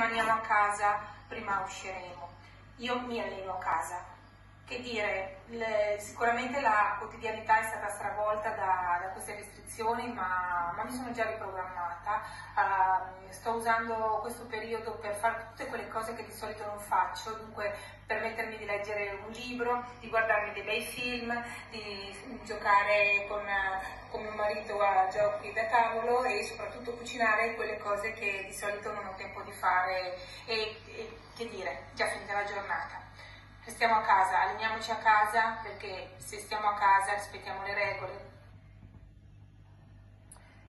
rimaniamo a casa, prima usciremo. Io mi alleno a casa. Che dire, sicuramente la quotidianità è stata stravolta da queste restrizioni, ma mi sono già riprogrammata. Sto usando questo periodo per fare tutte quelle cose che di solito non faccio, dunque permettermi di leggere un libro, di guardarmi dei bei film, di giocare con mio marito a giochi da tavolo e soprattutto cucinare quelle cose che di solito non ho tempo di fare e che dire, già finita la giornata. Stiamo a casa, alleniamoci a casa, perché se stiamo a casa rispettiamo le regole,